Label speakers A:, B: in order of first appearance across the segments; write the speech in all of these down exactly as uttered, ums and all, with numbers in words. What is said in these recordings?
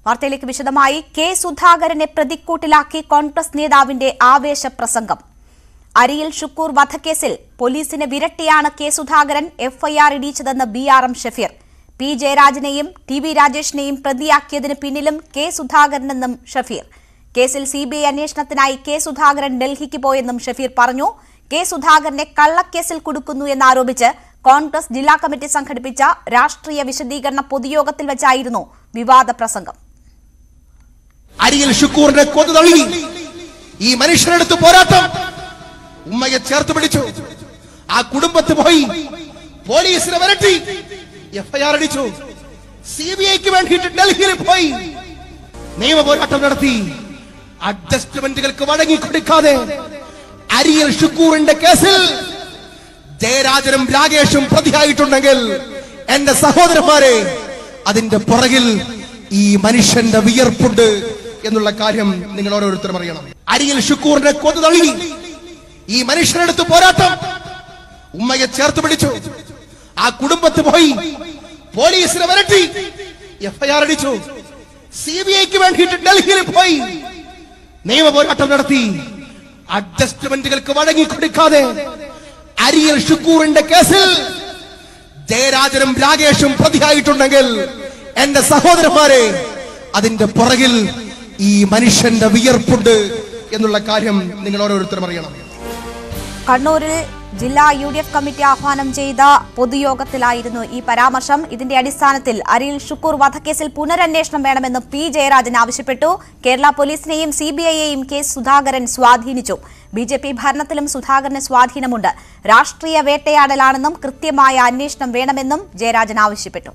A: വാർത്തയിലേക്ക് വിശദമായി. കെ സുധാകരനെ പ്രതിക്കൂട്ടിലാക്കി കോൺഗ്രസ് നേതാവിന്റെ ആവേശ പ്രസംഗം. അരിയിൽ ഷുക്കൂർ വധക്കേസിൽ പോലീസിനെ വിരട്ടിയാണ് കെ സുധാകരൻ എഫ്ഐആർ ഇടിച്ചതെന്ന് B R M Shafeer. P ജയരാജനെയും ടി വി രാജേഷിനെയും പ്രതിയാക്കിയതിന് പിന്നിലും കെ സുധാകരനെന്നും ഷഫീർ. കേസിൽ സി ബി ഐ അന്വേഷണത്തിനായി കെ സുധാകരൻ ഡൽഹിക്ക് പോയെന്നും ഷഫീർ പറഞ്ഞു. കെ സുധാകരനെ കള്ളക്കേസിൽ കുടുക്കുന്നു എന്നാരോപിച്ച് കോൺഗ്രസ് ജില്ലാ കമ്മിറ്റി സംഘടിപ്പിച്ച രാഷ്ട്രീയ വിശദീകരണ പൊതുയോഗത്തിൽ വെച്ചായിരുന്നു വിവാദ പ്രസംഗം.
B: അരിയിൽ ഷുക്കൂറിനെ കൊന്നുതള്ളി ഈ മനുഷ്യനെടുത്ത് പോരാട്ടം ഉമ്മയെ ചേർത്ത് പിടിച്ചു. ആ കുടുംബത്ത് പോയി പോലീസിനെ വരട്ടി എഫ്ഐആർ അടിച്ചു. സി ബി ഐക്ക് വേണ്ടിയിട്ട് ഡൽഹിയിൽ പോയി നിയമ പോരാട്ടം നടത്തി. അഡ്ജസ്റ്റ്മെന്റുകൾക്ക് വഴങ്ങിക്കൊടുക്കാതെ അരിയിൽ ഷുക്കൂറിന്റെ കേസിൽ ജയരാജനും രാകേഷും പ്രതിയായിട്ടുണ്ടെങ്കിൽ എന്റെ സഹോദരന്മാരെ, അതിന്റെ പുറകിൽ ഈ മനുഷ്യന്റെ വിയർപ്പുണ്ട് എന്നുള്ള കാര്യം നിങ്ങൾ ഓരോരുത്തരും അറിയണം. അരിയിൽ ഷുക്കൂറിനെ കൊന്നുതള്ളി ഈ മനുഷ്യനെടുത്ത് പോരാട്ടം ഉമ്മയെ ചേർത്ത് പിടിച്ചു. ആ കുടുംബത്ത് പോയി പോലീസിനെ വരട്ടി എഫ്ഐആർ അടിച്ചു. സി ബി ഐക്ക് വേണ്ടിയിട്ട് ഡൽഹിയിൽ പോയി നിയമ പോരാട്ടം നടത്തി. അഡ്ജസ്റ്റ്മെന്റുകൾക്ക് വഴങ്ങിക്കൊടുക്കാതെ അരിയിൽ ഷുക്കൂറിന്റെ കേസിൽ ജയരാജനും രാകേഷും പ്രതിയായിട്ടുണ്ടെങ്കിൽ എന്റെ സഹോദരന്മാരെ, അതിന്റെ പുറകിൽ ഈ മനുഷ്യന്റെ വിയർപ്പുണ്ട് എന്നുള്ള കാര്യം നിങ്ങൾ ഓരോരുത്തരും അറിയണം.
A: കണ്ണൂരിൽ ജില്ലാ യു ഡി എഫ് കമ്മിറ്റി ആഹ്വാനം ചെയ്ത പൊതുയോഗത്തിലായിരുന്നു ഈ പരാമർശം. ഇതിന്റെ അടിസ്ഥാനത്തിൽ അരിയിൽ ഷുക്കൂർ വധക്കേസിൽ പുനരന്വേഷണം വേണമെന്ന് പി ജയരാജൻ ആവശ്യപ്പെട്ടു. കേരള പോലീസിനെയും സി ബി ഐയെയും കെ സുധാകരൻ സ്വാധീനിച്ചു. ബി ജെ പി ഭരണത്തിലും സുധാകരന് സ്വാധീനമുണ്ട്. രാഷ്ട്രീയ വേട്ടയാടലാണെന്നും കൃത്യമായ അന്വേഷണം വേണമെന്നും ജയരാജൻ ആവശ്യപ്പെട്ടു.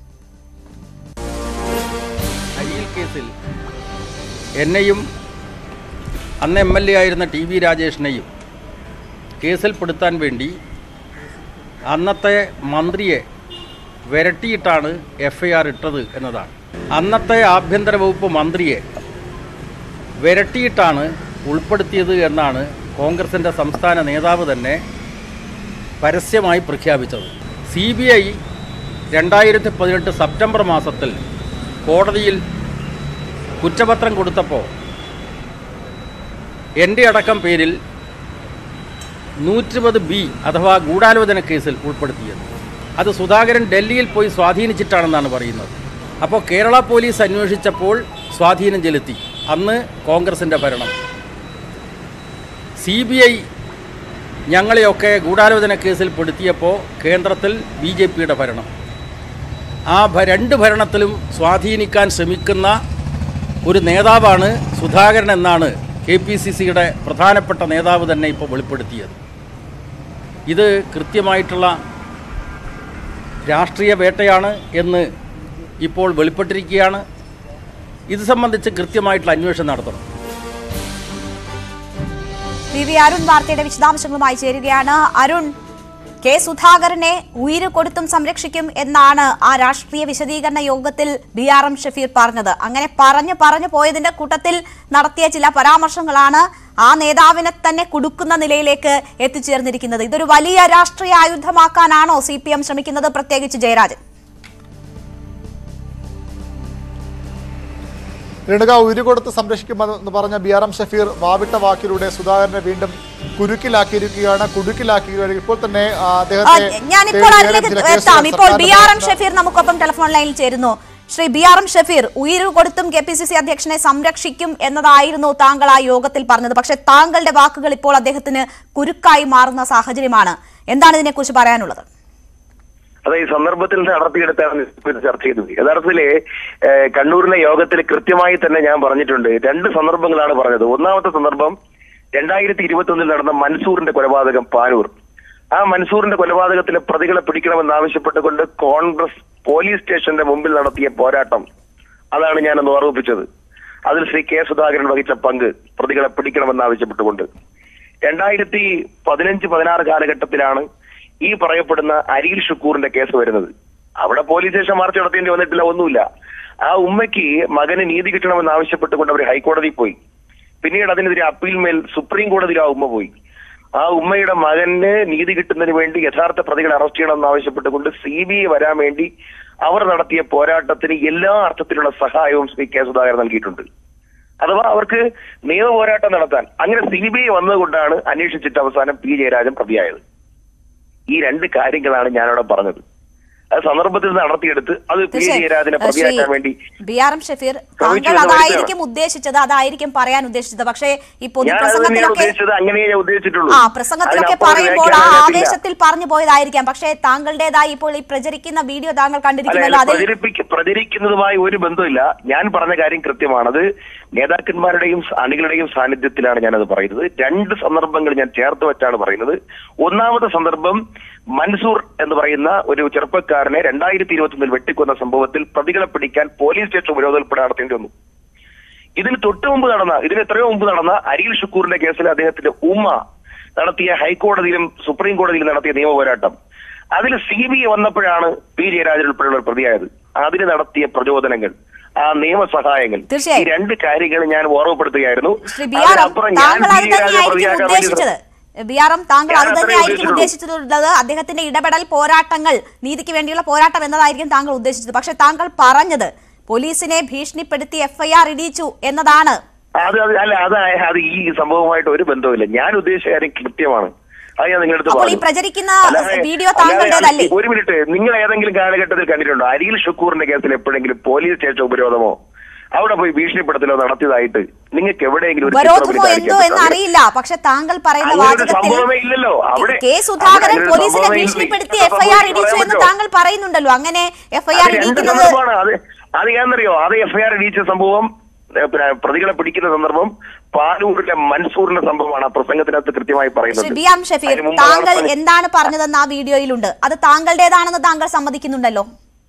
C: അരിയിൽ കേസിൽ എന്നെയും അന്ന് എം എൽ എ ആയിരുന്ന ടി വി രാജേഷിനെയും കേസിൽപ്പെടുത്താൻ വേണ്ടി അന്നത്തെ മന്ത്രിയെ വിരട്ടിയിട്ടാണ് എഫ് ഐ ആർ ഇട്ടത് എന്നതാണ്. അന്നത്തെ ആഭ്യന്തര വകുപ്പ് മന്ത്രിയെ വിരട്ടിയിട്ടാണ് ഉൾപ്പെടുത്തിയത് എന്നാണ് കോൺഗ്രസിൻ്റെ സംസ്ഥാന നേതാവ് തന്നെ പരസ്യമായി പ്രഖ്യാപിച്ചത്. സി ബി ഐ രണ്ടായിരത്തി പതിനെട്ട് സെപ്റ്റംബർ മാസത്തിൽ കോടതിയിൽ കുറ്റപത്രം കൊടുത്തപ്പോൾ എൻ്റെ അടക്കം പേരിൽ നൂറ്റിപത് ബി അഥവാ ഗൂഢാലോചന കേസിൽ ഉൾപ്പെടുത്തിയത്. അത് സുധാകരൻ ഡൽഹിയിൽ പോയി സ്വാധീനിച്ചിട്ടാണെന്നാണ് പറയുന്നത്. അപ്പോൾ കേരള പോലീസ് അന്വേഷിച്ചപ്പോൾ സ്വാധീനം ചെലുത്തി. അന്ന് കോൺഗ്രസിൻ്റെ ഭരണം. സി ബി ഐ ഞങ്ങളെയൊക്കെ ഗൂഢാലോചന കേസിൽ പെടുത്തിയപ്പോൾ കേന്ദ്രത്തിൽ ബി ജെ പിയുടെ ഭരണം. ആ രണ്ട് ഭരണത്തിലും സ്വാധീനിക്കാൻ ശ്രമിക്കുന്ന ഒരു നേതാവാണ് സുധാകരൻ എന്നാണ് കെ പി സി സിയുടെ പ്രധാനപ്പെട്ട നേതാവ് തന്നെ ഇപ്പോൾ വെളിപ്പെടുത്തിയത്. ഇത് കൃത്യമായിട്ടുള്ള രാഷ്ട്രീയ വേട്ടയാണ് എന്ന് ഇപ്പോൾ വെളിപ്പെട്ടിരിക്കുകയാണ്. ഇത് സംബന്ധിച്ച് കൃത്യമായിട്ടുള്ള അന്വേഷണം നടത്തണം.
A: വി വി അരുൺ വാർത്തയുടെ വിശദാംശങ്ങളുമായി ചേരുകയാണ്. അരുൺ, കെ സുധാകരനെ ഉയിര് കൊടുത്തും സംരക്ഷിക്കും എന്നാണ് ആ രാഷ്ട്രീയ വിശദീകരണ യോഗത്തിൽ ബി ആർ എം ഷഫീർ പറഞ്ഞത്. അങ്ങനെ പറഞ്ഞു പറഞ്ഞു പോയതിന്റെ കൂട്ടത്തിൽ നടത്തിയ ചില പരാമർശങ്ങളാണ് ആ നേതാവിനെ തന്നെ കുടുക്കുന്ന നിലയിലേക്ക് എത്തിച്ചേർന്നിരിക്കുന്നത്. ഇതൊരു വലിയ രാഷ്ട്രീയ ആയുധമാക്കാനാണോ സി പി എം ശ്രമിക്കുന്നത്, പ്രത്യേകിച്ച് ജയരാജൻ?
D: രേണുക, ഉരുകൊടുത്ത് സംരക്ഷിക്കുമെന്ന് പറഞ്ഞ ബി ആർ എം ഷഫീർ വാവിട്ട വാക്കിലൂടെ സുധാകരനെ വീണ്ടും കുരുക്കിലാക്കിയിരിക്കുകയാണ് കുടുക്കിലാക്കിയിരിക്കുകയാണ് ഇപ്പോൾ തന്നെ
A: ഞാനിപ്പോൾ അതിലേക്ക് എത്താം. ഇപ്പോൾ ബി ആർ എം ഷഫീർ നമുക്കൊപ്പം ടെലിഫോൺ ലൈനിൽ ചേരുന്നു. Shri B R M Shafeer, ഉയിര് കൊടുത്തും കെ പി സി സി അധ്യക്ഷനെ സംരക്ഷിക്കും എന്നതായിരുന്നു താങ്കൾ ആ യോഗത്തിൽ പറഞ്ഞത്. പക്ഷെ താങ്കളുടെ വാക്കുകൾ ഇപ്പോൾ അദ്ദേഹത്തിന് കുരുക്കായി മാറുന്ന സാഹചര്യമാണ്. എന്താണ് ഇതിനെക്കുറിച്ച് പറയാനുള്ളത്?
E: അതെ, ഈ സന്ദർഭത്തിൽ നടത്തിയെടുത്താണ് ചർച്ച ചെയ്തത്. യഥാർത്ഥത്തില് കണ്ണൂരിലെ യോഗത്തിൽ കൃത്യമായി തന്നെ ഞാൻ പറഞ്ഞിട്ടുണ്ട്. രണ്ട് സന്ദർഭങ്ങളാണ് പറഞ്ഞത്. ഒന്നാമത്തെ സന്ദർഭം രണ്ടായിരത്തി ഇരുപത്തി ഒന്നിൽ നടന്ന മൻസൂറിന്റെ കൊലപാതകം പാനൂർ. ആ മൻസൂറിന്റെ കൊലപാതകത്തിലെ പ്രതികളെ പിടിക്കണമെന്നാവശ്യപ്പെട്ടുകൊണ്ട് കോൺഗ്രസ് പോലീസ് സ്റ്റേഷന്റെ മുമ്പിൽ നടത്തിയ പോരാട്ടം, അതാണ് ഞാനന്ന് ഓർമ്മിപ്പിച്ചത്. അതിൽ ശ്രീ കെ സുധാകരൻ വഹിച്ച പങ്ക്, പ്രതികളെ പിടിക്കണമെന്നാവശ്യപ്പെട്ടുകൊണ്ട്. രണ്ടായിരത്തി പതിനഞ്ച് പതിനാറ് കാലഘട്ടത്തിലാണ് ഈ പറയപ്പെടുന്ന അരിയിൽ ഷുക്കൂറിന്റെ കേസ് വരുന്നത്. അവിടെ പോലീസ് സ്റ്റേഷൻ മാർച്ച് നടത്തേണ്ടി വന്നിട്ടില്ല, ഒന്നുമില്ല. ആ ഉമ്മയ്ക്ക് മകന് നീതി കിട്ടണമെന്ന് ആവശ്യപ്പെട്ടുകൊണ്ട് അവർ ഹൈക്കോടതിയിൽ പോയി. പിന്നീട് അതിനെതിരെ അപ്പീൽ മേൽ സുപ്രീം കോടതിയിൽ ആ ഉമ്മ പോയി. ആ ഉമ്മയുടെ മകന് നീതി കിട്ടുന്നതിന് വേണ്ടി യഥാർത്ഥ പ്രതികളെ അറസ്റ്റ് ചെയ്യണമെന്ന് ആവശ്യപ്പെട്ടുകൊണ്ട് സി ബി ഐ വരാൻ വേണ്ടി അവർ നടത്തിയ പോരാട്ടത്തിന് എല്ലാ അർത്ഥത്തിലുള്ള സഹായവും ശ്രീ കെ സുധാകരൻ നൽകിയിട്ടുണ്ട്. അഥവാ അവർക്ക് നിയമ പോരാട്ടം നടത്താൻ അങ്ങനെ സി ബി ഐ വന്നതുകൊണ്ടാണ് അന്വേഷിച്ചിട്ട് അവസാനം പി ജയരാജൻ പ്രതിയായത്. ഈ രണ്ട് കാര്യങ്ങളാണ് ഞാനവിടെ പറഞ്ഞത്. അത് സന്ദർഭത്തിൽ നടത്തിയെടുത്ത് അത് പി ജയരാജനെ പ്രതിയാക്കാൻ വേണ്ടി
A: ബി ആർ എം ഷഫീർ താങ്കൾ അതായിരിക്കും ഉദ്ദേശിച്ചത്, അതായിരിക്കും പറയാൻ ഉദ്ദേശിച്ചത്. പക്ഷേ ഈ പൊതുപ്രസംഗത്തിലൊക്കെ ആ പ്രസംഗത്തിലൊക്കെ പറയുമ്പോൾ ആ ആവേശത്തിൽ പറഞ്ഞു പോയതായിരിക്കാം. പക്ഷേ താങ്കളുടേതായി ഇപ്പോൾ ഈ പ്രചരിക്കുന്ന വീഡിയോ താങ്കൾ കണ്ടിരിക്കുമല്ലോ, അതിൽ
E: പ്രചരിക്കുന്നതുമായി ഒരു ബന്ധമില്ല. ഞാൻ പറഞ്ഞ കാര്യം കൃത്യമാണത്. നേതാക്കന്മാരുടെയും അണികളുടെയും സാന്നിധ്യത്തിലാണ് ഞാനത് പറയുന്നത്. രണ്ട് സന്ദർഭങ്ങൾ ഞാൻ ചേർത്ത് വെച്ചാണ് പറയുന്നത്. ഒന്നാമത്തെ സന്ദർഭം മൻസൂർ എന്ന് പറയുന്ന ഒരു ചെറുപ്പക്കാരനെ രണ്ടായിരത്തി ഇരുപത്തി ഒന്നിൽ വെട്ടിക്കൊന്ന സംഭവത്തിൽ പ്രതികളെ പിടിക്കാൻ പോലീസ് സ്റ്റേഷൻ ഉപരോധോൽപ്പട നടത്തേണ്ടി വന്നു. ഇതിന് തൊട്ടു മുമ്പ് നടന്ന ഇതിന് എത്രയോ മുമ്പ് നടന്ന അരിയിൽ ഷുക്കൂറിന്റെ കേസിൽ അദ്ദേഹത്തിന്റെ ഉമ്മ നടത്തിയ ഹൈക്കോടതിയിലും സുപ്രീം കോടതിയിലും നടത്തിയ നിയമ പോരാട്ടം, അതിൽ സി ബി ഐ വന്നപ്പോഴാണ് പി ജയരാജൻ ഉൾപ്പെടെയുള്ള പ്രതിയായത്. അതിന് നടത്തിയ പ്രചോദനങ്ങൾ, ആ നിയമസഹായങ്ങൾ, ഈ രണ്ട് കാര്യങ്ങൾ ഞാൻ ഓർമ്മപ്പെടുത്തുകയായിരുന്നു. അതിനപ്പുറം ഞാൻ പി ജയരാജനെ പ്രതിയാക്കാൻ വേണ്ടി
A: ബി ആർ എം താങ്കൾ അത് തന്നെയായിരിക്കും ഉദ്ദേശിച്ചിട്ടുള്ളത്. അദ്ദേഹത്തിന്റെ ഇടപെടൽ, പോരാട്ടങ്ങൾ, നീതിക്ക് വേണ്ടിയുള്ള പോരാട്ടം എന്നതായിരിക്കും താങ്കൾ ഉദ്ദേശിച്ചത്. പക്ഷെ താങ്കൾ പറഞ്ഞത് പോലീസിനെ ഭീഷണിപ്പെടുത്തി എഫ് ഐ ആർ ഇടിച്ചു എന്നതാണ്.
E: അത് അല്ല, അത് അത് ഈ സംഭവമായിട്ട് ഒരു ബന്ധവുമില്ല. ഞാൻ ഉദ്ദേശിച്ച കാര്യം കൃത്യമാണ്. അത് ഞാൻ നിങ്ങളടുത്ത്
A: പറഞ്ഞു. പ്രചരിക്കുന്ന വീഡിയോ താങ്കളുടേതല്ലേ?
E: ഒരു മിനിറ്റ്, നിങ്ങൾ ഏതെങ്കിലും കാലഘട്ടത്തിൽ കണ്ടിട്ടുണ്ടോ അരിയിൽ ഷുക്കൂറിന്റെ കേസിൽ എപ്പോഴെങ്കിലും പോലീസ് സ്റ്റേഷൻ ഉപരോധമോ അവിടെ പോയി ഭീഷണിപ്പെടുത്തലോ നടത്തിയതായിട്ട് നിങ്ങൾക്ക് എവിടെയെങ്കിലും
A: അറിയില്ല? പക്ഷെ താങ്കൾ പറയുന്ന
E: സംഭവമേ ഇല്ലല്ലോ. അവിടെ
A: കെ സുധാകരൻ പോലീസിനെ ഭീഷണിപ്പെടുത്തി എഫ് ഐ ആർ ഇടിച്ചു എന്ന് താങ്കൾ പറയുന്നുണ്ടല്ലോ. അങ്ങനെ എഫ് ഐ ആർ ഇടിക്കുന്നത്
E: അത് അത് ഏന്നറിയോ? അത് എഫ് ഐ ആർ ഇടിച്ച സംഭവം, പ്രതികളെ പിടിക്കുന്ന സന്ദർഭം പാലൂരിലെ മൻസൂറിന്റെ സംഭവമാണ് ആ പ്രസംഗത്തിനകത്ത് കൃത്യമായി പറയുന്നത്.
A: ബി എം ഷഫീർ, താങ്കൾ എന്താണ് പറഞ്ഞതെന്ന് ആ വീഡിയോയിലുണ്ട്. അത് താങ്കളുടേതാണെന്ന് താങ്കൾ സമ്മതിക്കുന്നുണ്ടല്ലോ.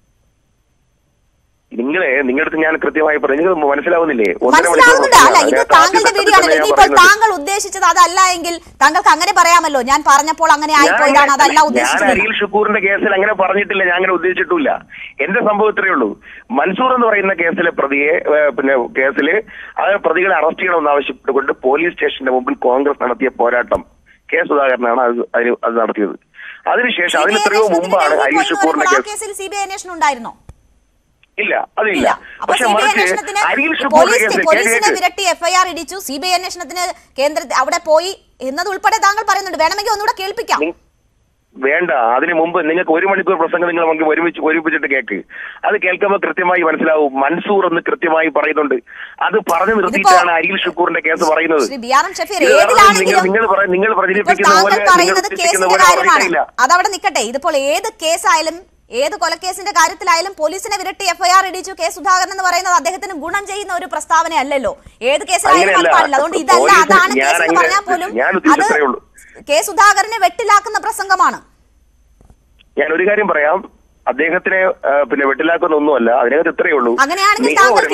E: നിങ്ങളെ നിങ്ങളുടെ ഞാൻ കൃത്യമായി പറഞ്ഞു, നിങ്ങൾ മനസ്സിലാവുന്നില്ലേ?
A: മനസ്സിലാവുന്നുണ്ട്. അല്ല, ഇത് താങ്കളുടെ വീഡിയോ ആണല്ലോ. ഇനിയിപ്പോൾ താങ്കൾ ഉദ്ദേശിച്ചത് അതല്ല എങ്കിൽ താങ്കൾക്ക് അങ്ങനെ പറയാമല്ലോ. ഞാൻ പറഞ്ഞപ്പോൾ അങ്ങനെ ആയിപ്പോയതാണ്, അതല്ല ഉദ്ദേശിച്ചത്.
E: ഞാൻ അരിയിൽ ഷുക്കൂറിന്റെ കേസിൽ അങ്ങനെ പറഞ്ഞിട്ടില്ല, ഞാൻ അങ്ങനെ ഉദ്ദേശിച്ചിട്ടില്ല. എന്റെ സംഭവം ഇത്രയേ ഉള്ളൂ. മൻസൂർ എന്ന് പറയുന്ന കേസിലെ പ്രതിയെ പിന്നെ കേസില് അത് പ്രതികളെ അറസ്റ്റ് ചെയ്യണമെന്ന് ആവശ്യപ്പെട്ടുകൊണ്ട് പോലീസ് സ്റ്റേഷന്റെ മുമ്പിൽ കോൺഗ്രസ് നടത്തിയ പോരാട്ടം കെ സുധാകരനാണ് അത് അത് നടത്തിയത്. അതിനുശേഷം അതിന് എത്രയോ മുമ്പാണ് അരിയിൽ ഷുക്കൂറിന്റെ കേസിൽ
A: സി ബി ഐ അന്വേഷണം ഉണ്ടായിരുന്നോ?
E: ഇല്ല, അതില്ല. പക്ഷെ
A: പോലീസിനെ വിരട്ടി എഫ് ഐ ആർ ഇടിച്ചു, സി ബി ഐ അന്വേഷണത്തിന് കേന്ദ്ര അവിടെ പോയി എന്നതുൾപ്പെടെ താങ്കൾ പറയുന്നുണ്ട്. വേണമെങ്കിൽ ഒന്നുകൂടെ കേൾപ്പിക്കാം.
E: വേണ്ട, അതിനു മുമ്പ് നിങ്ങൾക്ക് ഒരു മണിക്കൂർ പ്രസംഗം നിങ്ങൾ നമുക്ക് ഒരുമിച്ച് ഒരുമിച്ചിട്ട് കേൾക്ക്. അത് കേൾക്കുമ്പോൾ കൃത്യമായി മനസ്സിലാവും. മൻസൂർ എന്ന് കൃത്യമായി പറയുന്നുണ്ട്. അത് പറഞ്ഞു നിർത്തിയിട്ടാണ് അരിയിൽ ഷുക്കൂറിന്റെ കേസ് പറയുന്നത്. നിങ്ങൾ നിങ്ങൾ പ്രചരിപ്പിക്കുന്ന പോലെ
A: അതവിടെ നിൽക്കട്ടെ. ഇതിപ്പോൾ ഏത് കേസായാലും, ഏത് കൊലക്കേസിന്റെ കാര്യത്തിലായാലും പോലീസിനെ വിരട്ടി എഫ് ഐ ആർ ഇടിച്ചു കെ സുധാകരൻ എന്ന് പറയുന്നത് അദ്ദേഹത്തിന് ഗുണം ചെയ്യുന്ന ഒരു പ്രസ്താവന അല്ലല്ലോ. ഏത് കേസിലായാലും അത് പാടില്ല. അതുകൊണ്ട് ഇതല്ല, അതാണ് കേസ് എന്ന് പറഞ്ഞാൽ പോലും അത് കെ സുധാകരനെ വെട്ടിലാക്കുന്ന പ്രസംഗമാണ്.
E: ഞാൻ ഒരു കാര്യം പറയാം, അദ്ദേഹത്തിനെ പിന്നെ വെട്ടിലാക്കുന്ന ഒന്നുമല്ല, അതിനകത്ത് ഇത്രയേ ഉള്ളൂ.
A: അങ്ങനെയാണെങ്കിൽ താങ്കൾക്ക്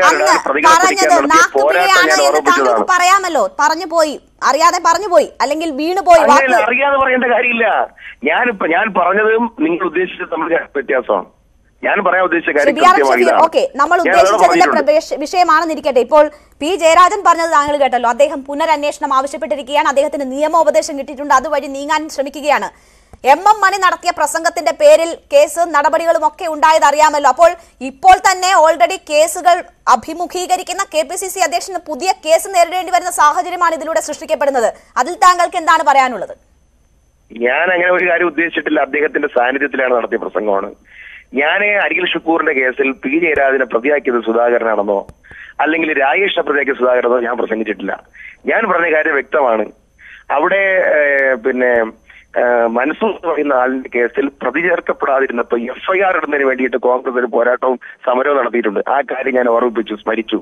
A: പറയാമല്ലോ, പറഞ്ഞു പോയി, അറിയാതെ പറഞ്ഞു പോയി, അല്ലെങ്കിൽ വീണു പോയി.
E: അറിയാതെ പറയേണ്ട കാര്യമില്ല. ഞാനിപ്പോ ഞാൻ പറഞ്ഞതും നിങ്ങൾ ഉദ്ദേശിച്ചത് തമ്മിൽ വ്യത്യാസമാണ്. ഞാൻ പറയാൻ ഉദ്ദേശിച്ച കാര്യം
A: ഓക്കെ, നമ്മൾ ഉദ്ദേശിച്ചതിന്റെ വിഷയമാണെന്നിരിക്കട്ടെ. ഇപ്പോൾ പി ജയരാജൻ പറഞ്ഞത് താങ്കൾ കേട്ടല്ലോ. അദ്ദേഹം പുനരന്വേഷണം ആവശ്യപ്പെട്ടിരിക്കുകയാണ്. അദ്ദേഹത്തിന് നിയമോപദേശം കിട്ടിയിട്ടുണ്ട്, അതുവഴി നീങ്ങാൻ ശ്രമിക്കുകയാണ്. എം എം മണി നടത്തിയ പ്രസംഗത്തിന്റെ പേരിൽ കേസ് നടപടികളും ഒക്കെ ഉണ്ടായത് അറിയാമല്ലോ. അപ്പോൾ ഇപ്പോൾ തന്നെ ഓൾറെഡി കേസുകൾ അഭിമുഖീകരിക്കുന്ന കെ പി സി സി അധ്യക്ഷന് പുതിയ കേസ് നേരിടേണ്ടി വരുന്ന സാഹചര്യമാണ് ഇതിലൂടെ സൃഷ്ടിക്കപ്പെടുന്നത്. അതിൽ താങ്കൾക്ക് എന്താണ് പറയാനുള്ളത്?
E: ഞാൻ അങ്ങനെ ഒരു കാര്യം ഉദ്ദേശിച്ചിട്ടില്ല. അദ്ദേഹത്തിന്റെ സാന്നിധ്യത്തിലാണ് നടത്തിയ പ്രസംഗമാണ്. ഞാൻ അരിയിൽ ഷുക്കൂറിന്റെ കേസിൽ പി ജയരാജനെ പ്രതിയാക്കിയത് സുധാകരനാണെന്നോ അല്ലെങ്കിൽ രാജേഷിനെ പ്രതിയാക്കിയ സുധാകരനെന്നോ ഞാൻ പ്രസംഗിച്ചിട്ടില്ല. ഞാൻ പറഞ്ഞ കാര്യം വ്യക്തമാണ്. അവിടെ പിന്നെ മൻസൂർ എന്ന് പറയുന്ന ആളിന്റെ കേസിൽ പ്രതി ചേർക്കപ്പെടാതിരുന്നപ്പോ എഫ് ഐ ആർ ഇടുന്നതിന് വേണ്ടിയിട്ട് കോൺഗ്രസ് ഒരു പോരാട്ടവും സമരവും നടത്തിയിട്ടുണ്ട്. ആ കാര്യം ഞാൻ ഓർമ്മിപ്പിച്ചു, സ്മരിച്ചു.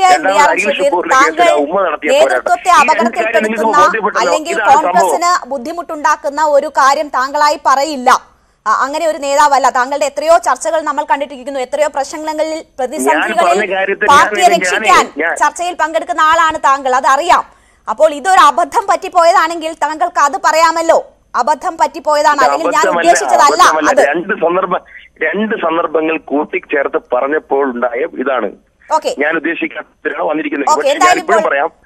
A: ഉമ്മ നടത്തിയ നേതൃത്വത്തെ അപകടത്തിൽപ്പെടുത്തുന്ന അല്ലെങ്കിൽ കോൺഗ്രസിന് ബുദ്ധിമുട്ടുണ്ടാക്കുന്ന ഒരു കാര്യം താങ്കളായി പറയില്ല. അങ്ങനെ ഒരു നേതാവല്ല. താങ്കളുടെ എത്രയോ ചർച്ചകൾ നമ്മൾ കണ്ടിട്ടിരിക്കുന്നു. എത്രയോ പ്രശ്നങ്ങളിൽ, പ്രതിസന്ധികളിൽ പാർട്ടിയെ രക്ഷിക്കാൻ ചർച്ചയിൽ പങ്കെടുക്കുന്ന ആളാണ് താങ്കൾ, അതറിയാം. അപ്പോൾ ഇതൊരു അബദ്ധം പറ്റിപ്പോയതാണെങ്കിൽ താങ്കൾക്ക് അത് പറയാമല്ലോ. അബദ്ധം പറ്റിപ്പോയതാണ്, അല്ലെങ്കിൽ ഞാൻ ഉദ്ദേശിച്ചതല്ല.
E: രണ്ട് സന്ദർഭം രണ്ട് സന്ദർഭങ്ങൾ കൂട്ടിച്ചേർത്ത് പറഞ്ഞപ്പോൾ ഉണ്ടായ ഇതാണ് ഞാൻ ഉദ്ദേശിക്കാത്ത വന്നിരിക്കുന്നത്. പറയാം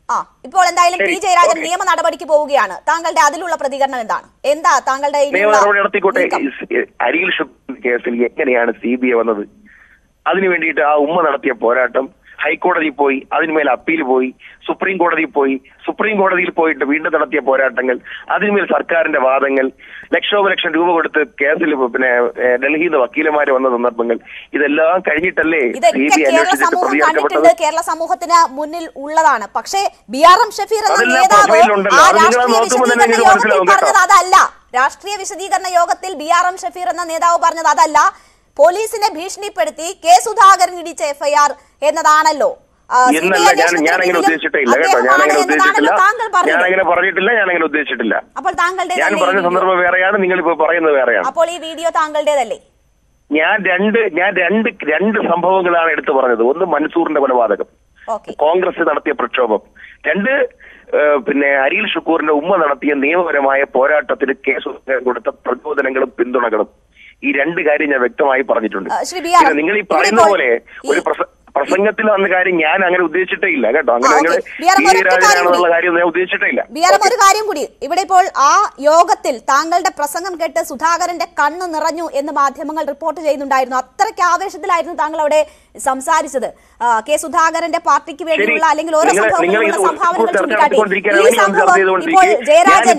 A: ആ ഇപ്പോൾ എന്തായാലും പി
E: ശരി,
A: ജയരാജൻ
E: ഓക്കേ.
A: നിയമ നടപടിക്ക് പോവുകയാണ്. താങ്കളുടെ അതിലുള്ള പ്രതികരണം എന്താണ്? എന്താ താങ്കളുടെ
E: നിയമ
A: ഇതിലുള്ള
E: നടപടി നടത്തിക്കോട്ടെ.
A: നീക്കം?
E: അരിയിൽ ഷുക്കൂർ കേസിൽ എങ്ങനെയാണ് സി ബി ഐ വന്നത്? അതിനു വേണ്ടിയിട്ട് ആ ഉമ്മ നടത്തിയ പോരാട്ടം ഹൈക്കോടതിയിൽ പോയി, അതിന്മേൽ അപ്പീൽ പോയി, സുപ്രീം കോടതിയിൽ പോയി, സുപ്രീം കോടതിയിൽ പോയിട്ട് വീണ്ടും നടത്തിയ പോരാട്ടങ്ങൾ, അതിന്മേൽ സർക്കാരിന്റെ വാദങ്ങൾ, ലക്ഷോപലക്ഷം രൂപ കൊടുത്ത് കേസിൽ പിന്നെ ഡൽഹിയിൽ നിന്ന് വക്കീലന്മാര് വന്ന സന്ദർഭങ്ങൾ, ഇതെല്ലാം കഴിഞ്ഞിട്ടല്ലേ സി
A: ഇതൊക്കെ
E: ബി ഐ
A: കേരള
E: അന്വേഷിച്ചിട്ട്
A: സമൂഹം
E: പ്രതിയാക്കപ്പെട്ടത്?
A: കണ്ടിട്ടുണ്ട്, കേരള സമൂഹത്തിന് മുന്നിൽ ഉള്ളതാണ്. പക്ഷേ ബി ആർ എം ഷഫീർ എന്ന
E: അതെല്ലാം
A: നേതാവ്
E: പ്രൊഫൈലുണ്ടല്ലോ.
A: ആ
E: അത് നിങ്ങൾ
A: രാഷ്ട്രീയ
E: നോക്കുമ്പോൾ തന്നെ
A: വിശദീകരണ
E: നിങ്ങൾക്ക്
A: യോഗത്തിൽ
E: മനസ്സിലാവും കേട്ടോ.
A: പറഞ്ഞത് അതല്ല. രാഷ്ട്രീയ വിശദീകരണ യോഗത്തിൽ ബി ആർ എം ഷഫീർ എന്ന നേതാവ് പറഞ്ഞത് അതല്ല. പോലീസിനെ ഭീഷണിപ്പെടുത്തി കെ സുധാകരൻ ഇടിച്ച എഫ്ഐആർ എന്നതാണല്ലോ.
E: എന്നല്ല, ഞാൻ ഞാൻ അങ്ങനെ ഉദ്ദേശിച്ചിട്ടേ ഇല്ല കേട്ടോ. ഞാൻ അങ്ങനെ ഉദ്ദേശിച്ചിട്ടില്ല. ഞാൻ അങ്ങനെ പറഞ്ഞിട്ടില്ല. ഞാൻ അങ്ങനെ ഉദ്ദേശിച്ചിട്ടില്ല.
A: അപ്പോൾ താങ്കളുടെ
E: ഞാൻ പറഞ്ഞ സന്ദർഭം വേറെയാണ്, നിങ്ങൾ ഇപ്പൊ പറയുന്നത് വേറെയാണ്.
A: അപ്പോൾ ഈ വീഡിയോ താങ്കളുടേതല്ലേ?
E: ഞാൻ രണ്ട് ഞാൻ രണ്ട് രണ്ട് സംഭവങ്ങളാണ് എടുത്തു പറഞ്ഞത്. ഒന്ന് മൻസൂറിന്റെ കൊലപാതകം,
A: ഓക്കെ,
E: കോൺഗ്രസ് നടത്തിയ പ്രക്ഷോഭം. രണ്ട് പിന്നെ അരിയിൽ ഷുക്കൂറിന്റെ ഉമ്മ നടത്തിയ നിയമപരമായ പോരാട്ടത്തിന് കേസ് കൊടുത്ത പ്രചോദനങ്ങളും പിന്തുണകളും. ഈ രണ്ട് കാര്യം ഞാൻ വ്യക്തമായി പറഞ്ഞിട്ടുണ്ട്.
A: ശ്രീ ബി ആർ എം,
E: നിങ്ങൾ ഈ പറയുന്ന പോലെ ഒരു പ്രസംഗത്തിൽ വന്ന കാര്യം ഞാൻ അങ്ങനെ ഉദ്ദേശിച്ചിട്ടേ ഇല്ല കേട്ടോ. അങ്ങനെ നിങ്ങൾ രാജനാണെന്നുള്ള കാര്യം ഞാൻ ഉദ്ദേശിച്ചിട്ടേ ഇല്ല.
A: ബി ആർ എം, ഒരു കാര്യം കൂടി, ഇവിടെ ഇപ്പോൾ ആ യോഗത്തിൽ താങ്കളുടെ പ്രസംഗം കേട്ട് സുധാകരന്റെ കണ്ണ് നിറഞ്ഞു എന്ന് മാധ്യമങ്ങൾ റിപ്പോർട്ട് ചെയ്യുന്നുണ്ടായിരുന്നു. അത്രയ്ക്ക് ആവേശത്തിലായിരുന്നു താങ്കൾ അവിടെ സംസാരിച്ചത്. കെ സുധാകരന്റെ പാർട്ടിക്ക് വേണ്ടിയുള്ള അല്ലെങ്കിൽ ഓരോ സംഭവങ്ങളിലുള്ള സംഭാവനകൾ ചൂണ്ടിക്കാട്ടി ഈ സംഭവം ഇപ്പോൾ ജയരാജൻ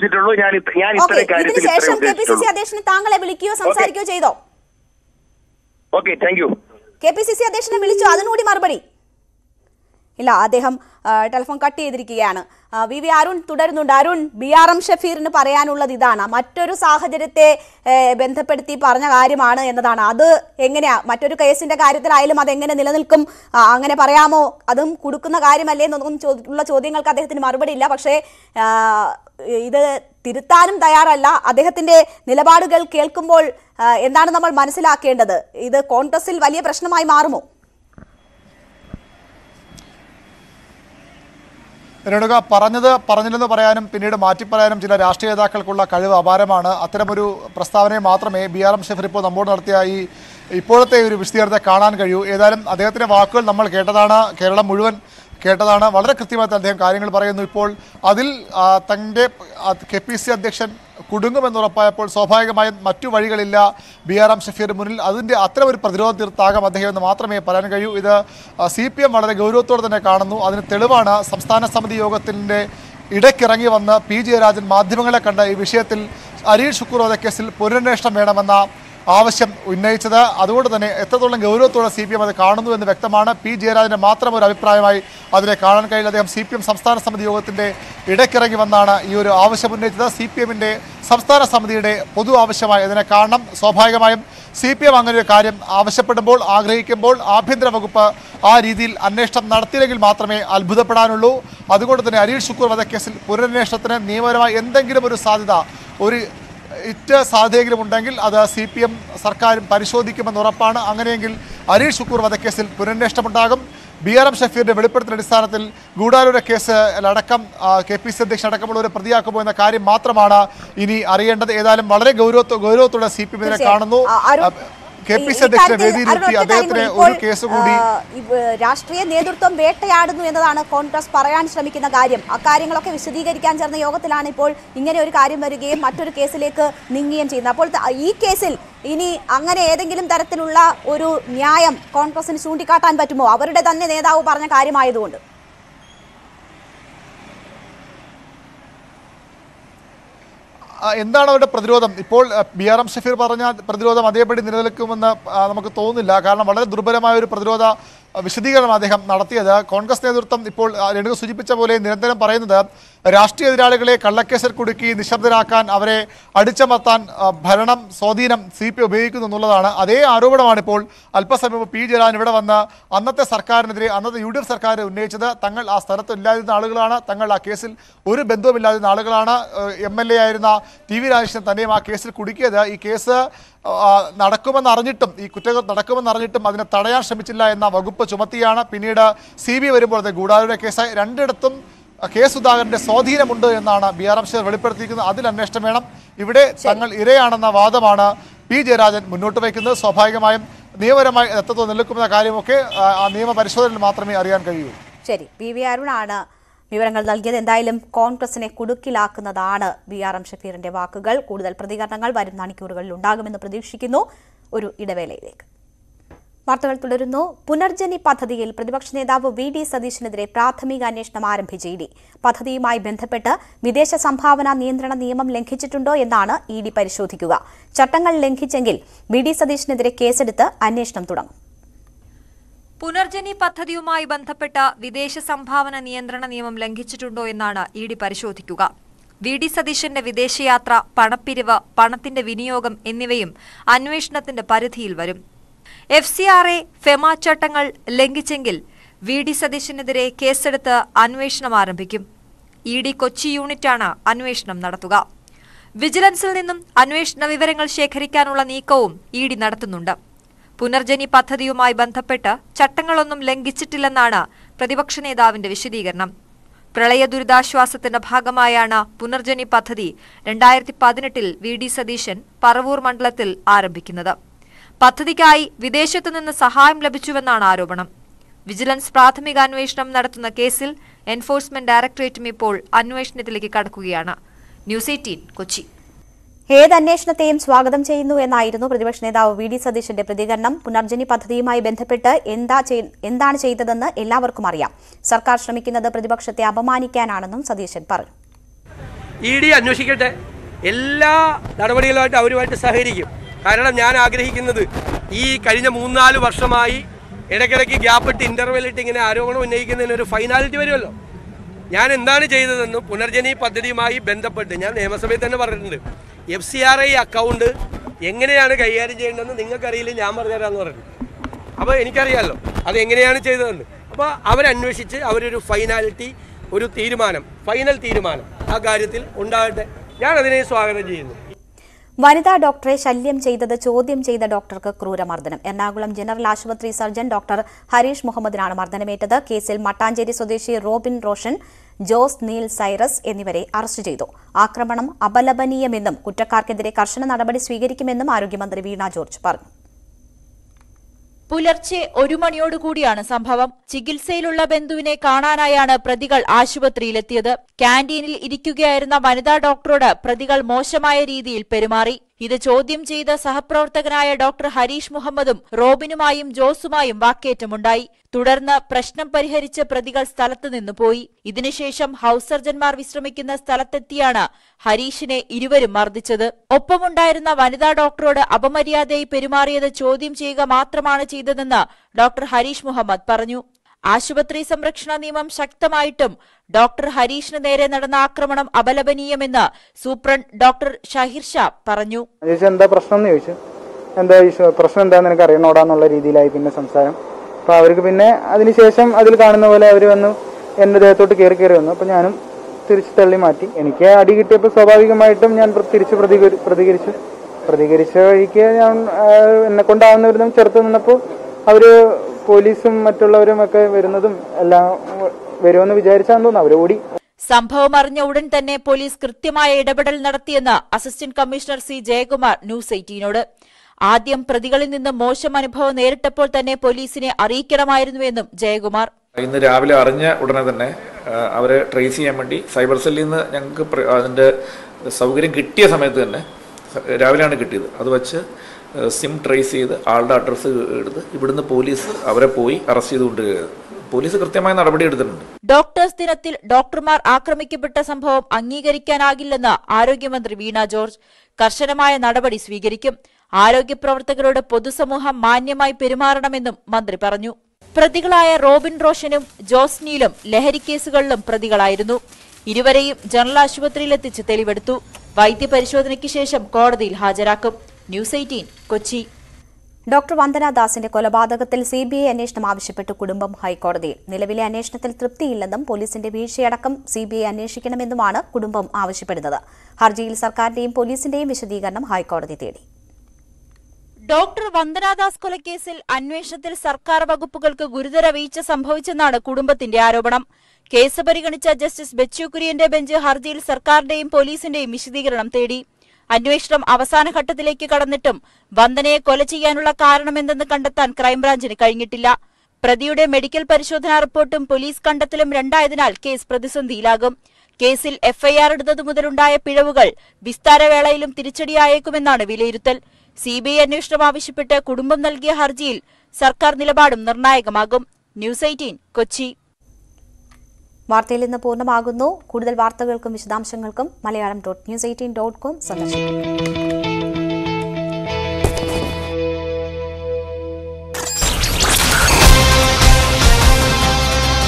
A: ഇതിനുശേഷം കെ പി സി സി അധ്യക്ഷന് താങ്കളെ വിളിക്കുകയോ സംസാരിക്കുകയോ ചെയ്തോ?
E: Okay, thank you.
A: K P C C അധ്യക്ഷനെ വിളിച്ചു, അതിനുകൂടി മറുപടി ഇല്ല. അദ്ദേഹം ടെലിഫോൺ കട്ട് ചെയ്തിരിക്കുകയാണ്. വി വി അരുൺ തുടരുന്നുണ്ട്. അരുൺ, ബി ആർ എം ഷഫീറിന് പറയാനുള്ളത് ഇതാണ്, മറ്റൊരു സാഹചര്യത്തെ ബന്ധപ്പെടുത്തി പറഞ്ഞ കാര്യമാണ് എന്നതാണ്. അത് എങ്ങനെയാ മറ്റൊരു കേസിന്റെ കാര്യത്തിലായാലും അതെങ്ങനെ നിലനിൽക്കും? അങ്ങനെ പറയാമോ? അതും കൊടുക്കുന്ന കാര്യമല്ലേ എന്നൊന്നും ഉള്ള ചോദ്യങ്ങൾക്ക് അദ്ദേഹത്തിന് മറുപടി ഇല്ല. പക്ഷേ ഇത് തിരുത്താനും തയ്യാറല്ല. അദ്ദേഹത്തിന്റെ നിലപാടുകൾ കേൾക്കുമ്പോൾ എന്താണ് നമ്മൾ മനസ്സിലാക്കേണ്ടത്? ഇത് കോൺഗ്രസിൽ വലിയ പ്രശ്നമായി മാറുമോ?
D: രേണുക, പറഞ്ഞത് പറഞ്ഞില്ലെന്ന് പറയാനും പിന്നീട് മാറ്റിപ്പറയാനും ചില രാഷ്ട്രീയ നേതാക്കൾക്കുള്ള കഴിവ് അപാരമാണ്. അത്തരമൊരു പ്രസ്താവനയെ മാത്രമേ ബി ആർ എം ഷഫീർ ഇപ്പോൾ നമ്മോട് നടത്തിയ ഈ ഇപ്പോഴത്തെ ഒരു വിശദീകരണത്തെ കാണാൻ കഴിയൂ. ഏതായാലും അദ്ദേഹത്തിൻ്റെ വാക്കുകൾ നമ്മൾ കേട്ടതാണ്, കേരളം മുഴുവൻ കേട്ടതാണ്. വളരെ കൃത്യമായിട്ട് അദ്ദേഹം കാര്യങ്ങൾ പറയുന്നു. ഇപ്പോൾ അതിൽ തൻ്റെ കെ പി സി അധ്യക്ഷൻ കുടുങ്ങുമെന്നുറപ്പായപ്പോൾ സ്വാഭാവികമായും മറ്റു വഴികളില്ല ബി ആർ എം ഷഫീർ മുന്നിൽ. അതിൻ്റെ അത്തരം ഒരു പ്രതിരോധ തീർത്താകാം അദ്ദേഹം എന്ന് മാത്രമേ പറയാൻ കഴിയൂ. ഇത് സി പി എം വളരെ ഗൗരവത്തോടെ തന്നെ കാണുന്നു. അതിന് തെളിവാണ് സംസ്ഥാന സമിതി യോഗത്തിൻ്റെ ഇടയ്ക്കിറങ്ങി വന്ന് പി ജയരാജൻ മാധ്യമങ്ങളെ കണ്ട ഈ വിഷയത്തിൽ അരിയിൽ ഷുക്കൂർ വധക്കേസിൽ പുനരന്വേഷണം വേണമെന്ന ആവശ്യം ഉന്നയിച്ചത്. അതുകൊണ്ട് തന്നെ എത്രത്തോളം ഗൗരവത്തോടെ സി പി എം അത് കാണുന്നു എന്ന് വ്യക്തമാണ്. പി ജയരാജൻ്റെ മാത്രം ഒരു അഭിപ്രായമായി അതിനെ കാണാൻ കഴിയില്ല. അദ്ദേഹം സി പി എം സംസ്ഥാന സമിതി യോഗത്തിൻ്റെ ഇടയ്ക്കിറങ്ങി വന്നാണ് ഈ ഒരു ആവശ്യം ഉന്നയിച്ചത്. സി പി എമ്മിൻ്റെ സംസ്ഥാന സമിതിയുടെ പൊതു ആവശ്യമായി ഇതിനെ കാണണം. സ്വാഭാവികമായും സി പി എം അങ്ങനെ ഒരു കാര്യം ആവശ്യപ്പെടുമ്പോൾ, ആഗ്രഹിക്കുമ്പോൾ ആഭ്യന്തര വകുപ്പ് ആ രീതിയിൽ അന്വേഷണം നടത്തിയില്ലെങ്കിൽ മാത്രമേ അത്ഭുതപ്പെടാനുള്ളൂ. അതുകൊണ്ട് തന്നെ അരിയിൽ ഷുക്കൂർ വധക്കേസിൽ പുനരന്വേഷണത്തിന് നിയമപരമായി എന്തെങ്കിലും ഒരു സാധ്യത, ഒരു ഇറ്റ സാധ്യതയെങ്കിലും ഉണ്ടെങ്കിൽ അത് സി പി എം സർക്കാരും പരിശോധിക്കുമെന്ന് ഉറപ്പാണ്. അങ്ങനെയെങ്കിൽ അരിയിൽ ഷുക്കൂർ വധക്കേസിൽ പുനരന്വേഷണമുണ്ടാകും. ബി ആർ എം ഷഫീറിന്റെ വെളിപ്പെടുത്തൽ അടിസ്ഥാനത്തിൽ ഗൂഢാലോചന കേസ് അടക്കം കെ പി സി അധ്യക്ഷൻ അടക്കമുള്ള ഒരു പ്രതിയാക്കുമോ എന്ന കാര്യം മാത്രമാണ് ഇനി അറിയേണ്ടത്. ഏതായാലും വളരെ ഗൗരവത്തോ ഗൗരവത്തോടെ സി പി എം ഇതിനെ കാണുന്നു. കെ പി സി അധ്യക്ഷനെ വേദിയിലെത്തി അദ്ദേഹത്തിന് ഒരു കേസ് കൂടി.
A: രാഷ്ട്രീയ നേതൃത്വം വേട്ടയാടുന്നു എന്നതാണ് കോൺഗ്രസ് പറയാൻ ശ്രമിക്കുന്ന കാര്യം. അക്കാര്യങ്ങളൊക്കെ വിശദീകരിക്കാൻ ചേർന്ന യോഗത്തിലാണ് ഇപ്പോൾ ഇങ്ങനെ ഒരു കാര്യം വരികയും മറ്റൊരു കേസിലേക്ക് നീങ്ങുകയും ചെയ്യുന്നത്. അപ്പോൾ ഈ കേസിൽ ഇനി അങ്ങനെ ഏതെങ്കിലും തരത്തിലുള്ള ഒരു ന്യായം കോൺഗ്രസിന് ചൂണ്ടിക്കാട്ടാൻ പറ്റുമോ? അവരുടെ തന്നെ നേതാവ് പറഞ്ഞ കാര്യമായതുകൊണ്ട്.
D: എന്താണ് അവരുടെ പ്രതിരോധം? ഇപ്പോൾ ബി ആർ എം ഷഫീർ പറഞ്ഞ പ്രതിരോധം അതേപടി നിലനിൽക്കുമെന്ന് നമുക്ക് തോന്നുന്നില്ല. കാരണം വളരെ ദുർബലമായ ഒരു പ്രതിരോധ വിശദീകരണം അദ്ദേഹം നടത്തിയത്. കോൺഗ്രസ് നേതൃത്വം ഇപ്പോൾ രേണുക സൂചിപ്പിച്ച പോലെ നിരന്തരം പറയുന്നത് രാഷ്ട്രീയ എതിരാളികളെ കള്ളക്കേസിൽ കുടുക്കി നിശബ്ദരാക്കാൻ, അവരെ അടിച്ചമർത്താൻ ഭരണം, സ്വാധീനം സി പി ഉപയോഗിക്കുന്നു എന്നുള്ളതാണ്. അതേ ആരോപണമാണ് ഇപ്പോൾ അല്പസമയം മുമ്പ് പി ജയരാജൻ ഇവിടെ വന്ന് അന്നത്തെ സർക്കാരിനെതിരെ, അന്നത്തെ യു ഡി എഫ് സർക്കാർ ഉന്നയിച്ചത്. തങ്ങൾ ആ സ്ഥലത്ത് ഇല്ലാതിരുന്ന ആളുകളാണ്, തങ്ങൾ ആ കേസിൽ ഒരു ബന്ധവുമില്ലാതിരുന്ന ആളുകളാണ്. എം എൽ എ ആയിരുന്ന ടി വി രാജേഷിനെ തന്നെയും ആ കേസിൽ കുടുക്കിയത്. ഈ കേസ് നടക്കുമെന്ന് അറിഞ്ഞിട്ടും, ഈ കുറ്റങ്ങൾ നടക്കുമെന്ന് അറിഞ്ഞിട്ടും അതിനെ തടയാൻ ശ്രമിച്ചില്ല എന്ന വകുപ്പ് ചുമത്തിയാണ്. പിന്നീട് സി ബി വരുമ്പോൾ അത് ഗൂഢാലോചന കേസായി. രണ്ടിടത്തും കെ സുധാകരന്റെ സ്വാധീനമുണ്ട് എന്നാണ് ബി ആർ എം ഷഫീർ വെളിപ്പെടുത്തിയിരിക്കുന്നത്. അതിൽ അന്വേഷണം വേണം. ഇവിടെ തങ്ങൾ ഇരയാണെന്ന വാദമാണ് പി ജയരാജൻ മുന്നോട്ട് വയ്ക്കുന്നത്. സ്വാഭാവികമായും നിയമപരമായി എത്രത്തോളം നിലനിൽക്കുന്ന കാര്യമൊക്കെ ആ നിയമ പരിശോധനയിൽ മാത്രമേ അറിയാൻ കഴിയൂ.
A: ശരി, പി വി അരുണാണ് വിവരങ്ങൾ നൽകിയത്. എന്തായാലും കോൺഗ്രസിനെ കുടുക്കിലാക്കുന്നതാണ് ബി ആർ എം ഷഫീറിന്റെ വാക്കുകൾ. കൂടുതൽ പ്രതികരണങ്ങൾ വരും മണിക്കൂറുകളിൽ ഉണ്ടാകുമെന്ന് പ്രതീക്ഷിക്കുന്നു. ഒരു ഇടവേളയിലേക്ക്. വാർത്തകൾ തുടരുന്നു. പുനർജനി പദ്ധതിയിൽ പ്രതിപക്ഷ നേതാവ് വി ഡി സതീശനെതിരെ പ്രാഥമിക അന്വേഷണം ആരംഭിച്ച ഇ ഡി. പദ്ധതിയുമായി ബന്ധപ്പെട്ട് വിദേശ സംഭാവന നിയന്ത്രണ നിയമം ലംഘിച്ചിട്ടുണ്ടോ എന്നാണ് ഇ ഡി പരിശോധിക്കുക. ചട്ടങ്ങൾ ലംഘിച്ചെങ്കിൽ വി ഡി സതീശനെതിരെ കേസെടുത്ത് അന്വേഷണം തുടങ്ങും.
F: പുനർജനി പദ്ധതിയുമായി ബന്ധപ്പെട്ട വിദേശ സംഭാവന നിയന്ത്രണ നിയമം ലംഘിച്ചിട്ടുണ്ടോ എന്നാണ് ഇ ഡി പരിശോധിക്കുക. വി ഡി സതീശന്റെ വിദേശയാത്ര, പണപ്പിരിവ്, പണത്തിന്റെ വിനിയോഗം എന്നിവയും അന്വേഷണത്തിന്റെ പരിധിയിൽ വരും. F C R A, FEMA ചട്ടങ്ങൾ ലംഘിച്ചെങ്കിൽ വി ഡി സതീശനെതിരെ കേസെടുത്ത് അന്വേഷണം ആരംഭിക്കും. ഇ ഡി കൊച്ചി യൂണിറ്റാണ് അന്വേഷണം നടത്തുക. വിജിലൻസിൽ നിന്നും അന്വേഷണ വിവരങ്ങൾ ശേഖരിക്കാനുള്ള നീക്കവും ഇ ഡി നടത്തുന്നുണ്ട്. പുനർജനി പദ്ധതിയുമായി ബന്ധപ്പെട്ട് ചട്ടങ്ങളൊന്നും ലംഘിച്ചിട്ടില്ലെന്നാണ് പ്രതിപക്ഷ നേതാവിന്റെ വിശദീകരണം. പ്രളയ ദുരിതാശ്വാസത്തിന്റെ ഭാഗമായാണ് പുനർജനി പദ്ധതി രണ്ടായിരത്തി പതിനെട്ടിൽ വി ഡി സതീശൻ പറവൂർ മണ്ഡലത്തിൽ ആരംഭിക്കുന്നത്. പദ്ധതിക്കായി വിദേശത്തുനിന്ന് സഹായം ലഭിച്ചുവെന്നാണ് ആരോപണം. വിജിലൻസ് പ്രാഥമിക അന്വേഷണം നടത്തുന്ന കേസിൽ എൻഫോഴ്സ്മെന്റ് ഡയറക്ടറേറ്റും ഇപ്പോൾ അന്വേഷണത്തിലേക്ക് കടക്കുകയാണ്. News eighteen Kochi.
A: ഏത് അന്വേഷണത്തെയും സ്വാഗതം ചെയ്യുന്നു എന്നായിരുന്നു പ്രതിപക്ഷ നേതാവ് വി ഡി സതീശന്റെ പ്രതികരണം. പുനർജനി പദ്ധതിയുമായി ബന്ധപ്പെട്ട് എന്താ എന്താണ് ചെയ്തതെന്ന് എല്ലാവർക്കും അറിയാം. സർക്കാർ ശ്രമിക്കുന്നത് പ്രതിപക്ഷത്തെ അപമാനിക്കാനാണെന്നും സതീശൻ പറഞ്ഞു.
G: ഇ ഡി അന്വേഷിക്കട്ടെ, എല്ലാ നടപടികളുമായിട്ട് അവരുമായിട്ട് സഹകരിക്കും. കാരണം ഞാൻ ആഗ്രഹിക്കുന്നത് ഈ കഴിഞ്ഞ മൂന്നാല് വർഷമായി ഇടയ്ക്കിടയ്ക്ക് ഗ്യാപ്പിട്ട് ഇന്റർവെല്ലിട്ട് ഇങ്ങനെ ആരോപണം ഉന്നയിക്കുന്നതിന് ഒരു ഫൈനാലിറ്റി വരുമല്ലോ. ഞാൻ എന്താണ് ചെയ്തതെന്നും പുനർജനി പദ്ധതിയുമായി ബന്ധപ്പെട്ട് ഞാൻ നിയമസഭയിൽ തന്നെ പറഞ്ഞിട്ടുണ്ട്. F C R I account എങ്ങനെയാണ് കൈകാര്യം ചെയ്യേണ്ടതെന്ന് നിങ്ങൾക്കറിയില്ല, ഞാൻ പറഞ്ഞുതരാമെന്ന് പറഞ്ഞു. അപ്പോൾ എനിക്കറിയാമല്ലോ അത് എങ്ങനെയാണ് ചെയ്തതെന്ന്. അപ്പോൾ അവരന്വേഷിച്ച് അവരൊരു ഫൈനാലിറ്റി, ഒരു തീരുമാനം, ഫൈനൽ തീരുമാനം ആ കാര്യത്തിൽ ഉണ്ടാകട്ടെ. ഞാൻ അതിനെ സ്വാഗതം ചെയ്യുന്നു.
A: വനിതാ ഡോക്ടറെ ശല്യം ചെയ്തത് ചോദ്യം ചെയ്ത ഡോക്ടർക്ക് ക്രൂരമർദ്ദനം. എറണാകുളം ജനറൽ ആശുപത്രി സർജൻ ഡോക്ടർ ഹരീഷ് മുഹമ്മദിനാണ് മർദ്ദനമേറ്റത്. കേസിൽ മട്ടാഞ്ചേരി സ്വദേശി Robin Roshan, Jose Neil Cyrus എന്നിവരെ അറസ്റ്റ് ചെയ്തു. ആക്രമണം അപലപനീയമെന്നും കുറ്റക്കാർക്കെതിരെ കർശന നടപടി സ്വീകരിക്കുമെന്നും ആരോഗ്യമന്ത്രി വീണ ജോർജ് പറഞ്ഞു.
H: പുലർച്ചെ ഒരു മണിയോടുകൂടിയാണ് സംഭവം. ചികിത്സയിലുള്ള ബന്ധുവിനെ കാണാനായാണ് പ്രതികൾ ആശുപത്രിയിലെത്തിയത്. ക്യാന്റീനിൽ ഇരിക്കുകയായിരുന്ന വനിതാ ഡോക്ടറോട് പ്രതികൾ മോശമായ രീതിയിൽ പെരുമാറി. ഇത് ചോദ്യം ചെയ്ത സഹപ്രവർത്തകനായ ഡോക്ടർ ഹരീഷ് മുഹമ്മദും റോബിനുമായും ജോസുമായും വാക്കേറ്റമുണ്ടായി. തുടർന്ന് പ്രശ്നം പരിഹരിച്ച് പ്രതികൾ സ്ഥലത്ത് നിന്ന് പോയി. ഇതിനുശേഷം ഹൌസ് സർജൻമാർ വിശ്രമിക്കുന്ന സ്ഥലത്തെത്തിയാണ് ഹരീഷിനെ ഇരുവരും മർദ്ദിച്ചത്. ഒപ്പമുണ്ടായിരുന്ന വനിതാ ഡോക്ടറോട് അപമര്യാദയായി പെരുമാറിയത് ചോദ്യം ചെയ്യുക മാത്രമാണ് ചെയ്തതെന്ന് ഡോക്ടർ ഹരീഷ് മുഹമ്മദ് പറഞ്ഞു. ആശുപത്രി സംരക്ഷണ നിയമം ശക്തമായിട്ടും ഡോക്ടർ ഹരീഷിന് നേരെ നടന്ന ആക്രമണം അപലപനീയമെന്ന് സൂപ്രണ്ട് ഡോക്ടർ ഷഹീർ ഷാ പറഞ്ഞു.
I: എന്താ പ്രശ്നം എന്ന് ചോദിച്ചു. എന്താ പ്രശ്നം എന്താന്ന് എനിക്ക് അറിയണോടാന്നുള്ള രീതിയിലായി പിന്നെ സംസാരം. അപ്പൊ അവർക്ക് പിന്നെ അതിനുശേഷം അതിൽ കാണുന്ന പോലെ അവർ വന്നു എന്റെ ദേഹത്തോട്ട് കയറി കയറി വന്നു. അപ്പൊ ഞാനും തിരിച്ചു തള്ളി മാറ്റി. എനിക്ക് അടി കിട്ടിയപ്പോൾ സ്വാഭാവികമായിട്ടും ഞാൻ തിരിച്ച് പ്രതികരിച്ചു പ്രതികരിച്ച വഴിക്ക് ഞാൻ എന്നെ കൊണ്ടാവുന്നവരും ചെറുത്ത് നിന്നപ്പോൾ അവര് പോലീസും മറ്റുള്ളവരും ഒക്കെ വരുന്നതും എല്ലാം വരുമെന്ന് വിചാരിച്ചാന്ന് തോന്നുന്നു അവർ ഓടി.
H: സംഭവം അറിഞ്ഞ ഉടൻ തന്നെ പോലീസ് കൃത്യമായ ഇടപെടൽ നടത്തിയെന്ന് assistant commissioner C Jayakumar news എയ്റ്റീനോട്. ആദ്യം പ്രതികളിൽ നിന്ന് മോശം അനുഭവം നേരിട്ടപ്പോൾ തന്നെ പോലീസിനെ അറിയിക്കണമായിരുന്നുവെന്നും ജയകുമാർ.
J: ഇന്ന് രാവിലെ അറിഞ്ഞ ഉടനെ തന്നെ അവരെ ട്രേസ് ചെയ്യാൻ വേണ്ടി സൈബർ സെല്ലിൽ നിന്ന് ഞങ്ങൾക്ക് അതിന്റെ സൗകര്യം കിട്ടിയ സമയത്ത് തന്നെ രാവിലെയാണ് കിട്ടിയത്. അത് വെച്ച് സിം ട്രേസ് ചെയ്ത് ആളുടെ അഡ്രസ്സ് എടുത്ത് ഇവിടുന്ന് പോലീസ് അവരെ പോയി അറസ്റ്റ് ചെയ്തുകൊണ്ടിരിക്കുന്നത്. പോലീസ് കൃത്യമായ നടപടി എടുത്തിട്ടുണ്ട്.
H: ഡോക്ടേഴ്സ് ദിനത്തിൽ ഡോക്ടർമാർ ആക്രമിക്കപ്പെട്ട സംഭവം അംഗീകരിക്കാനാകില്ലെന്ന് ആരോഗ്യമന്ത്രി വീണ ജോർജ്. കർശനമായ നടപടി സ്വീകരിക്കും. ആരോഗ്യ പ്രവർത്തകരോട് പൊതുസമൂഹം മാന്യമായി പെരുമാറണമെന്നും മന്ത്രി പറഞ്ഞു. പ്രതികളായ റോബിൻ റോഷനും ജോസ് നീലും ലഹരിക്കേസുകളിലും പ്രതികളായിരുന്നു. ഇരുവരെയും ജനറൽ ആശുപത്രിയിലെത്തിച്ച് തെളിവെടുത്തു. വൈദ്യപരിശോധനയ്ക്ക് ശേഷം കോടതിയിൽ ഹാജരാക്കും. News eighteen Kochi.
A: Doctor Vandana ദാസിന്റെ കൊലപാതകത്തിൽ സി ബി ഐ അന്വേഷണം ആവശ്യപ്പെട്ടു കുടുംബം ഹൈക്കോടതിയിൽ. നിലവിലെ അന്വേഷണത്തിൽ തൃപ്തിയില്ലെന്നും പോലീസിന്റെ വീഴ്ചയടക്കം സി ബി ഐ അന്വേഷിക്കണമെന്നുമാണ് കുടുംബം ആവശ്യപ്പെടുന്നത്. ഹർജിയിൽ സർക്കാരിന്റെയും പോലീസിന്റെയും വിശദീകരണം ഹൈക്കോടതി തേടി.
H: ഡോക്ടർ വന്ദനാദാസ് കൊലക്കേസിൽ അന്വേഷണത്തിൽ സർക്കാർ വകുപ്പുകൾക്ക് ഗുരുതര വീഴ്ച സംഭവിച്ചെന്നാണ് കുടുംബത്തിന്റെ ആരോപണം. കേസ് പരിഗണിച്ച ജസ്റ്റിസ് ബെച്ചു കുര്യന്റെ ബെഞ്ച് ഹർജിയിൽ സർക്കാരിന്റെയും പോലീസിന്റെയും വിശദീകരണം തേടി. അന്വേഷണം അവസാന ഘട്ടത്തിലേക്ക് കടന്നിട്ടും വന്ദനയെ കൊല ചെയ്യാനുള്ള കാരണമെന്തെന്ന് കണ്ടെത്താൻ ക്രൈംബ്രാഞ്ചിന് കഴിഞ്ഞിട്ടില്ല. പ്രതിയുടെ മെഡിക്കൽ പരിശോധനാ റിപ്പോർട്ടും പോലീസ് കണ്ടെത്തലും രണ്ടായതിനാൽ കേസ് പ്രതിസന്ധിയിലാകും. കേസിൽ എഫ്ഐആർ എടുത്തതു മുതലുണ്ടായ പിഴവുകൾ വിസ്താരവേളയിലും തിരിച്ചടിയായേക്കുമെന്നാണ് വിലയിരുത്തൽ. സിബിഐ അന്വേഷണം ആവശ്യപ്പെട്ട് കുടുംബം നൽകിയ ഹർജിയിൽ സർക്കാർ നിലപാടും നിർണായകമാകും. News eighteen Kochi.
A: വാർത്തയിൽ ഇന്ന് പൂർണ്ണമാകുന്നു. കൂടുതൽ വാർത്തകൾക്കും വിശദാംശങ്ങൾക്കും Malayalam dot news eighteen dot com സന്ദർശിക്കും.